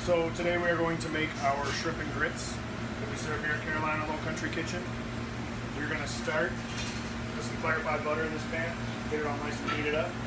So today we are going to make our shrimp and grits that we serve here at Carolina Low Country Kitchen. We're going to start with some clarified butter in this pan, get it all nice and heated up.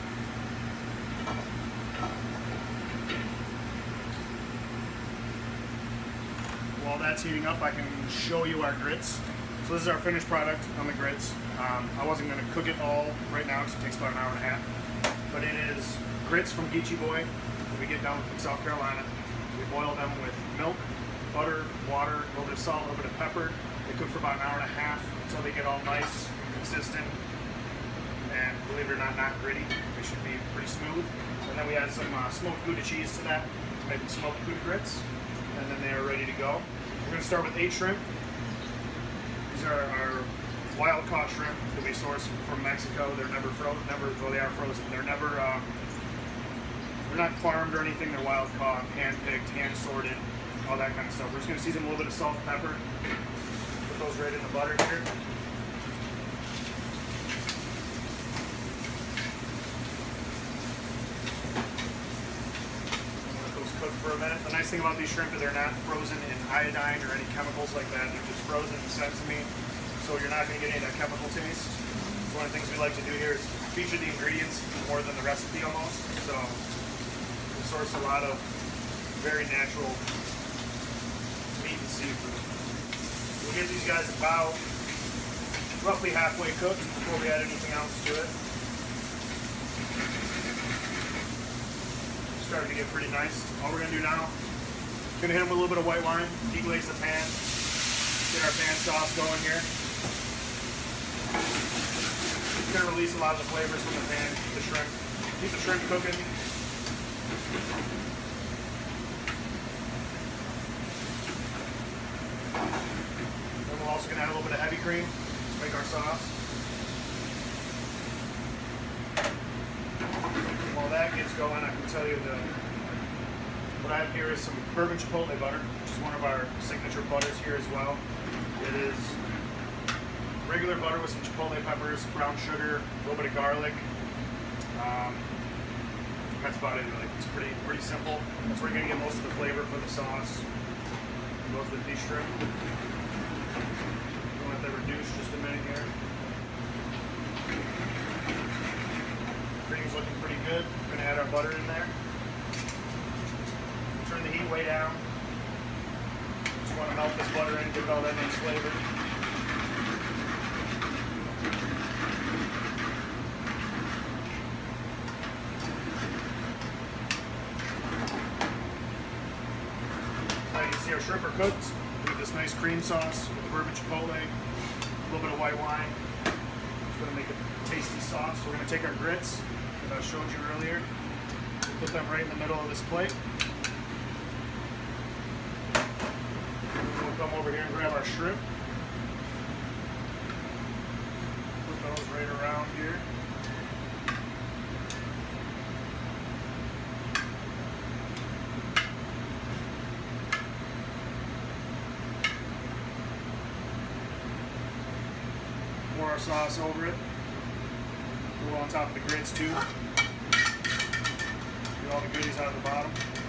While that's heating up, I can show you our grits. So this is our finished product on the grits. I wasn't going to cook it all right now because it takes about an hour and a half. But it is grits from Geechee Boy that we get down from South Carolina. We boil them with milk, butter, water, a little bit of salt, a little bit of pepper. They cook for about an hour and a half until they get all nice, consistent, and believe it or not gritty. They should be pretty smooth. And then we add some smoked Gouda cheese to that to make the smoked Gouda grits. And then they are ready to go. We're going to start with 8 shrimp. These are our wild-caught shrimp that we source from Mexico. They're never frozen. Well, they are frozen. They're never. They're not farmed or anything. They're wild-caught, hand-picked, hand-sorted, all that kind of stuff. We're just going to season a little bit of salt and pepper. Put those right in the butter here. Let those cook for a minute. The nice thing about these shrimp is they're not frozen in iodine or any chemicals like that. They're just frozen in sesame, so you're not going to get any of that chemical taste. One of the things we like to do here is feature the ingredients more than the recipe almost. So we source a lot of very natural meat and seafood. We'll get these guys about roughly halfway cooked before we add anything else to it. Starting to get pretty nice. All we're going to do now, going to hit them with a little bit of white wine, deglaze the pan, get our pan sauce going here. It's going to release a lot of the flavors from the pan, the shrimp. Keep the shrimp cooking. Then we're also going to add a little bit of heavy cream to make our sauce. And while that gets going, I can tell you what I have here is some bourbon chipotle butter, which is one of our signature butters here as well. It is regular butter with some chipotle peppers, brown sugar, a little bit of garlic. That's about it. Really. It's pretty simple. That's where you're gonna get most of the flavor for the sauce. Goes with these shrimp. We'll let that reduce just a minute here. Cream's looking pretty good. We're gonna add our butter in there. Turn the heat way down. Just want to melt this butter in, get all that nice flavor. Our shrimp are cooked with this nice cream sauce with the bourbon chipotle, a little bit of white wine. It's going to make a tasty sauce. So we're going to take our grits that I showed you earlier, put them right in the middle of this plate. We'll come over here and grab our shrimp. Put those right around here. Pour our sauce over it. Go on top of the grits too. Get all the goodies out of the bottom.